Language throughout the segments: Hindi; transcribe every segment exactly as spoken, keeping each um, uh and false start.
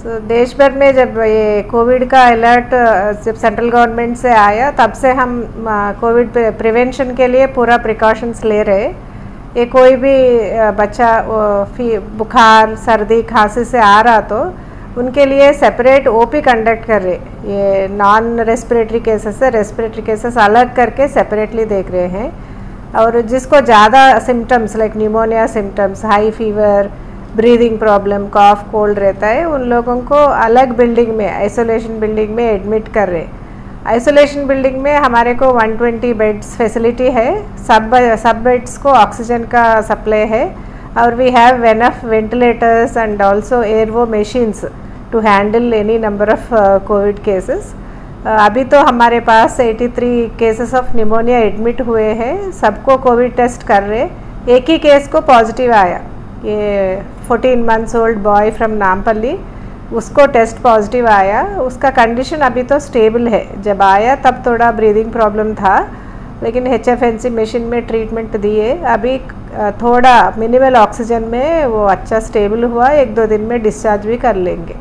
So, देश भर में जब ये कोविड का अलर्ट जब सेंट्रल गवर्नमेंट से आया तब से हम कोविड प्रिवेंशन के लिए पूरा प्रिकॉशंस ले रहे। ये कोई भी बच्चा बुखार सर्दी खांसी से आ रहा तो उनके लिए सेपरेट ओपी कंडक्ट कर रहे। ये नॉन रेस्पिरेटरी केसेस है, रेस्पिरेटरी केसेस अलग करके सेपरेटली देख रहे हैं। और जिसको ज़्यादा symptoms like pneumonia symptoms, high fever, breathing problem, cough, cold रहता है, उन लोगों को अलग बिल्डिंग में आइसोलेशन बिल्डिंग में एडमिट कर रहे। आइसोलेशन बिल्डिंग में हमारे को वन ट्वेंटी बेड्स फैसिलिटी है, सब सब बेड्स को ऑक्सीजन का सप्लाई है और we have enough ventilators and also Airvo machines to handle any number of COVID cases. अभी तो हमारे पास तिरासी केसेस ऑफ निमोनिया एडमिट हुए हैं, सबको कोविड टेस्ट कर रहे। एक ही केस को पॉजिटिव आया, ये fourteen months old boy from Nampally, उसको टेस्ट पॉजिटिव आया। उसका कंडीशन अभी तो स्टेबल है। जब आया तब थोड़ा ब्रीदिंग प्रॉब्लम था, लेकिन H F N C machine में ट्रीटमेंट दिए, अभी थोड़ा मिनिमल ऑक्सीजन में वो अच्छा स्टेबल हुआ, एक दो दिन में डिस्चार्ज भी कर लेंगे।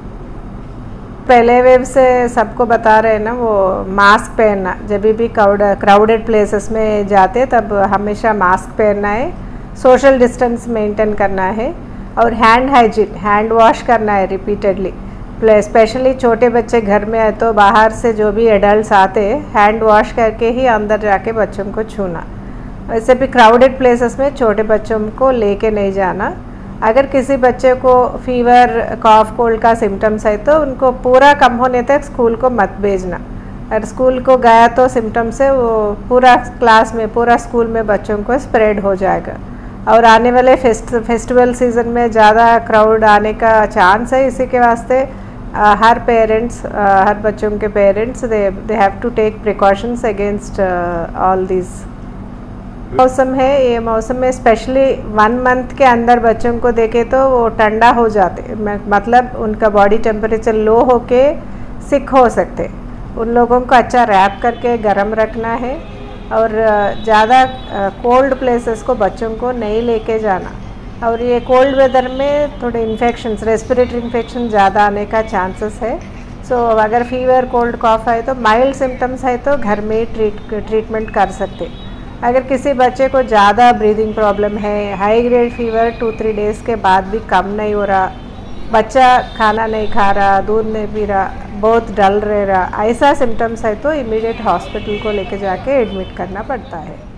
पहले वेव से सबको बता रहे हैं ना, वो मास्क पहनना, जब भी क्राउडेड प्लेसेस में जाते तब हमेशा मास्क पहनना है, सोशल डिस्टेंस मेंटेन करना है और हैंड हाइजीन, हैंड वॉश करना है रिपीटेडली। स्पेशली छोटे बच्चे घर में है तो बाहर से जो भी एडल्ट्स आते हैं हैंड वॉश करके ही अंदर जाके बच्चों को छूना। वैसे भी क्राउडेड प्लेसेस में छोटे बच्चों को लेके नहीं जाना। अगर किसी बच्चे को फीवर, कॉफ, कोल्ड का सिम्टम्स है तो उनको पूरा कम होने तक स्कूल को मत भेजना। अगर स्कूल को गया तो सिम्टम्स है वो पूरा क्लास में, पूरा स्कूल में बच्चों को स्प्रेड हो जाएगा। और आने वाले फेस्ट फेस्टिवल सीज़न में ज़्यादा क्राउड आने का चांस है, इसी के वास्ते uh, हर पेरेंट्स uh, हर बच्चों के parents they they have to take precautions against all this. मौसम है, ये मौसम में स्पेशली वन मंथ के अंदर बच्चों को देखे तो वो ठंडा हो जाते, मतलब उनका बॉडी टेम्परेचर लो होके सिक हो सकते। उन लोगों को अच्छा रैप करके गर्म रखना है और ज़्यादा कोल्ड प्लेसेस को बच्चों को नहीं लेके जाना। और ये कोल्ड वेदर में थोड़े इन्फेक्शंस, रेस्पिरेटरी इन्फेक्शन ज़्यादा आने का चांसेस है। सो so, अगर फीवर, कोल्ड, कॉफ है तो माइल्ड सिम्टम्स है तो घर में ट्रीट ट्रीटमेंट कर सकते। अगर किसी बच्चे को ज़्यादा ब्रीदिंग प्रॉब्लम है, high grade fever two three days के बाद भी कम नहीं हो रहा, बच्चा खाना नहीं खा रहा, दूध नहीं पी रहा, बहुत डल रह रहा, ऐसा सिम्टम्स है तो इमीडिएट हॉस्पिटल को लेके जाके एडमिट करना पड़ता है।